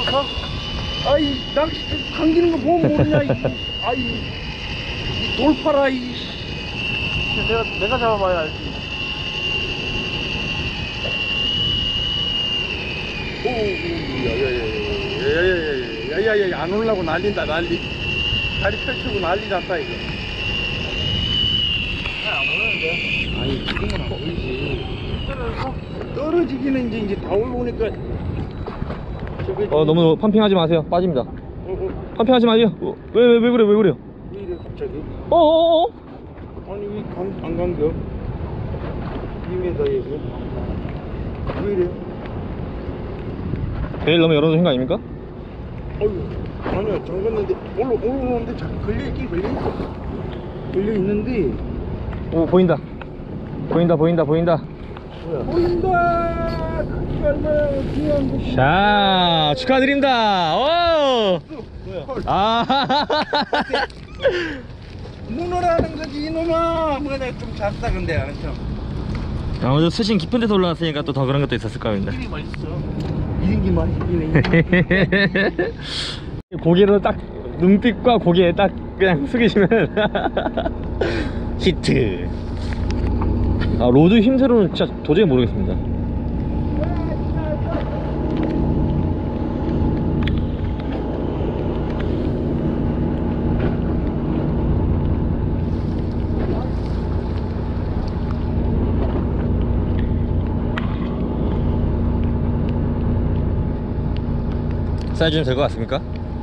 아이 낚시 감기는 거 보면 모르냐 아이 돌파라 이 내가 잡아봐야 알지. 오 야야야야야야야야야야 안 올라고 난린다 난리. 다리 펼치고 난리 났다 이거. 안 오는데. 아니 지금은 안 보이지. 떨어지기는 이제 다 올라오니까. 너무 펌핑하지 마세요. 빠집니다. 펌핑하지 마세요. 왜 그래 왜 그래요? 왜 이래 갑자기? 아니 왜 안 감겨? 2m 얘고. 왜 이래? 베일 너무 열어놓으신 거 아닙니까? 어휴 아니야 잠갔는데 올라오는데 자꾸 걸려있긴 걸려있어. 걸려있는데. 오 보인다. 보인다. 보인다. 자 축하드립니다. 오. 아. 문어라는 거지 이놈아. 뭐냐 좀 작다 근데 알았죠? 아무래도 수심 깊은 데서 올라왔으니까 또 더 그런 것도 있었을 겁니다. 이게 맛있어. 이런 게 맛있기네. 고개로 딱 눈빛과 고개에 딱 그냥 숙이시면 히트. 로드 힘새로는 진짜 도저히 모르겠습니다. 사이즈 좀 될 것 같습니까?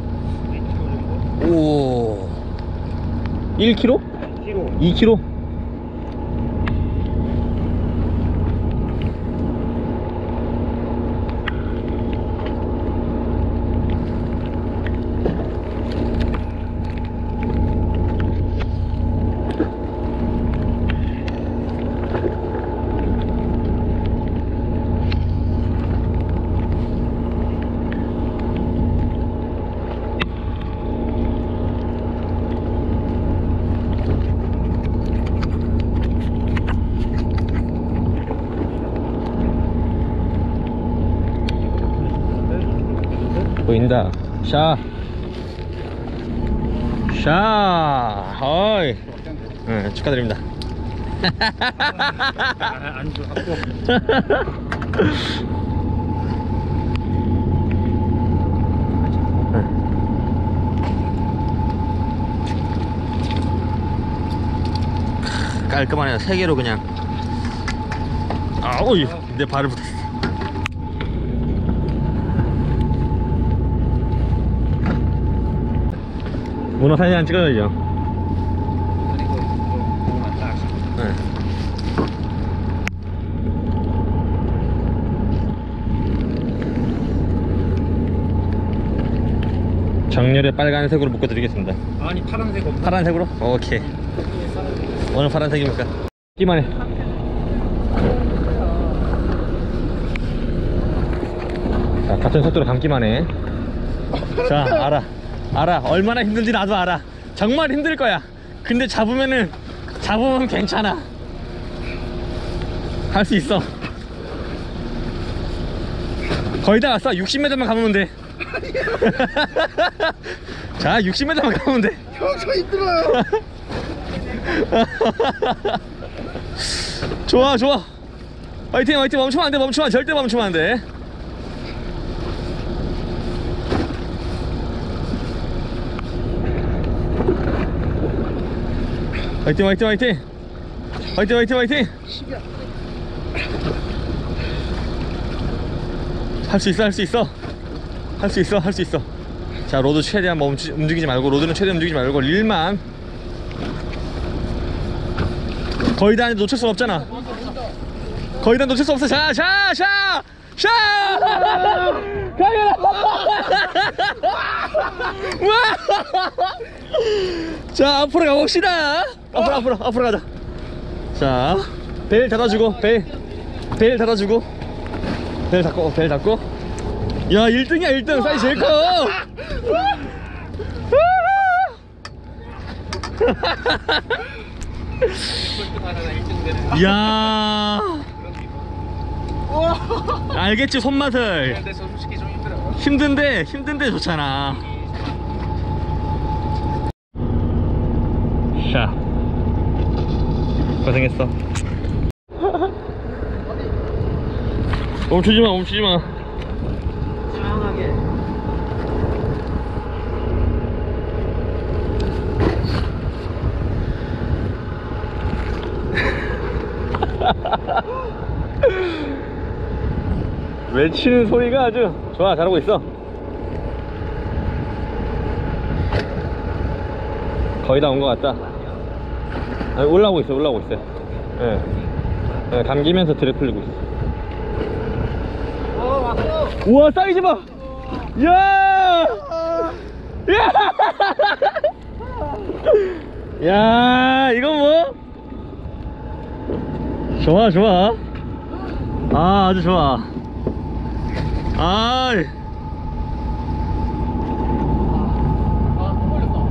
오 1kg? 2kg? 보인다. 샤. 어이. 네, 축하드립니다. 안주 갖고. 깔끔하네요. 3개로 그냥. 아우이 내 발을 붙었어. 문어 사진 한 찍어야죠. 그리고 고구마 딱. 네. 정렬에 빨간색으로 묶어드리겠습니다. 아니 파란색 없나? 파란색으로? 오케이. 오늘 파란색입니까? 끼만 해. 자, 같은 속도로 감기만 해. 자, 알아. 얼마나 힘든지 나도 알아. 정말 힘들 거야. 근데 잡으면 괜찮아. 할 수 있어. 거의 다 왔어. 60m만 감으면 돼. 자, 60m만 감으면 돼. 저 힘들어요. 좋아. 화이팅. 멈추면 안 돼. 절대 멈추면 안 돼. 화이팅. 할 수 있어. 자, 로드 최대한 움직이지 말고, 로드는 최대한 움직이지 말고, 릴만. 거의 다 놓칠 수 없잖아. 거의 다 놓칠 수 없어. 자. 가요. 자, 앞으로 가봅시다. 앞으로 가자. 자, 벨 닫아주고, 벨 닫고. 야, 1등이야 1등. 사이즈 제일 커. 이야, 알겠지 손맛을. 근데 솔직히 좀 힘들어. 힘든데 좋잖아. 샤 고생했어. 멈추지마 멈추지마. 시원하게. 외치는 소리가 아주 좋아. 잘하고 있어. 거의 다 온 것 같다. 아니, 올라오고 있어요. 예. 예, 감기면서 드랩 풀리고 있어. 왔어. 우와 사이즈 봐. 야! 야! 야, 이건 뭐? 좋아. 아, 아주 좋아. 아이. 또 걸렸어.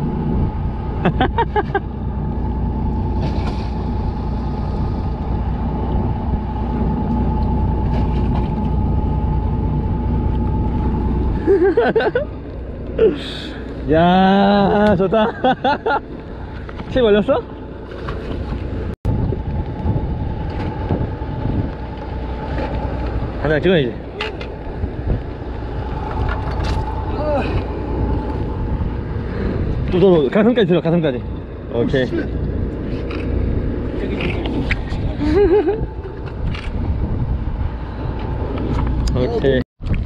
야, 좋다. 치 걸렸어? 하나 찍어야지. 또 가슴까지 들어. 가슴까지. 오케이. 오케이.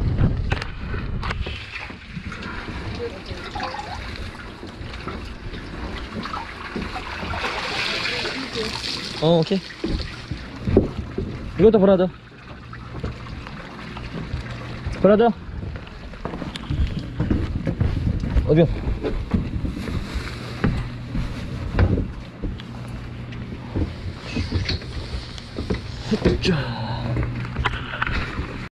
오케이. 이것도 브라더. 어디요? 자.